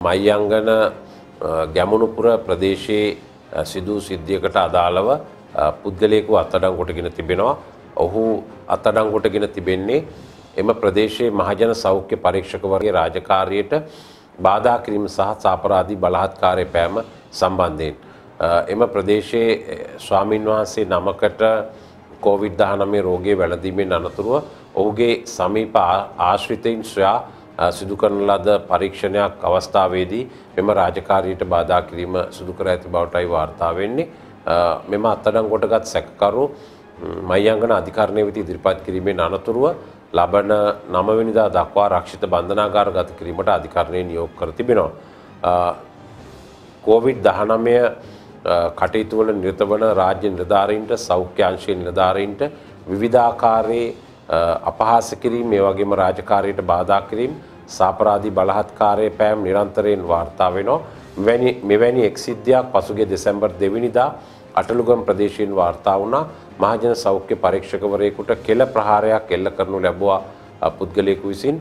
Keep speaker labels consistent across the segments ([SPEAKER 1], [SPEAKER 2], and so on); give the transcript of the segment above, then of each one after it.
[SPEAKER 1] මයංගන ගැමුණුපුර ප්‍රදේශයේ සිදු සිද්ධියකට අදාළව පුද්ගලයෙකු අත්අඩංගුවටගෙන තිබෙනවා. ඔහු අත්අඩංගුවටගෙන තිබෙන්නේ එම ප්‍රදේශයේ මහජන සෞඛ්‍ය පරීක්ෂකවරගේ රාජකාරියට බාධා කිරීම සහ සාපරාධී බලහත්කාරය පෑම සම්බන්ධයෙන් එම ප්‍රදේශයේ ස්වාමින් වහන්සේ නමකට COVID-19 රෝගය වැළඳීමෙන් අනතුරුව ඔහුගේ සමීප ආශ්‍රිතයින් සොයා සිදු කරන ලද පරීක්ෂණයක් අවස්ථාවේදී මෙම රාජකාරියට බාධා කිරීම සිදු කර ඇති බවටයි වාර්තා වෙන්නේ. මෙම අත්අඩංගුවටගත් සැකකරු මයංගන අධිකරණය වෙත ඉදිරිපත් කිරීමෙන් අනතුරුව ලබන 9 වෙනිදා දක්වා රක්ෂිත බන්ධනාගාර ගත කිරීමට අධිකරණය නියෝග කර තිබෙනවා. COVID-19 කටයුතු වල නිරත වන රාජ්‍ය නිලධාරීන්ට සෞඛ්‍ය අංශයේ නිලධාරීන්ට විවිධාකාරයේ අපහාස කිරීම මේ වගේම රාජකාරියට බාධා කිරීම සාපරාධී බලහත්කාරයේ පෑම් නිරන්තරයෙන් වාර්තා වෙනවා. මෙවැනි එක් සිද්ධියක් පසුගිය දෙසැම්බර් 2 වෙනිදා අටලුගම් ප්‍රදේශයෙන් වාර්තා වුණා. මහජන සෞඛ්‍ය පරීක්ෂකවරයෙකුට කෙල ප්‍රහාරයක් එල්ල කරනු ලැබුවා පුද්ගලයෙකු විසින්.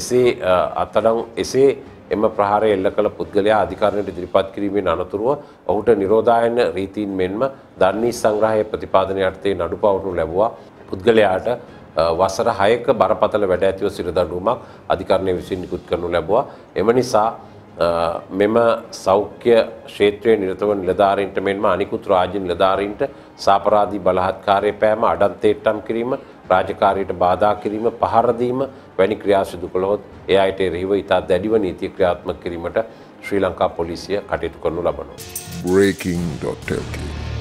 [SPEAKER 1] එසේ එම ප්‍රහාරය එල්ල කළ පුද්ගලයා අධිකරණයට ඉදිරිපත් කිරීමෙන් අනතුරුව ඔහුට නිරෝධායන රීතීන් මෙන්ම දන්නේ සංග්‍රහයේ ප්‍රතිපාදනය යටතේ නඩු පවරනු ලැබුවා. පුද්ගලයාට වසර 6ක බරපතල වැඩ ඇතිව සිරදඬුවමක් අධිකරණය විසින් නිකුත් කරනු ලැබුවා. එම නිසා මෙම සෞඛ්‍ය ක්ෂේත්‍රයේ නිරත වන නිලධාරීන්ට මෙන්ම අනිකුත් රාජ්‍ය නිලධාරීන්ට සාපරාධී බලහත්කාරයේ පෑම අඩන්තේට්ටම් කිරීම රාජකාරියට බාධා කිරීම පහර දීම වැනි ක්‍රියා සිදු කළහොත් ඒ අයට එරෙහිව ඉතා දැඩිව නීතිය ක්‍රියාත්මක කිරීමට ශ්‍රී ලංකා පොලිසිය කටයුතු කරනු ලබනවා.
[SPEAKER 2] Breaking.lk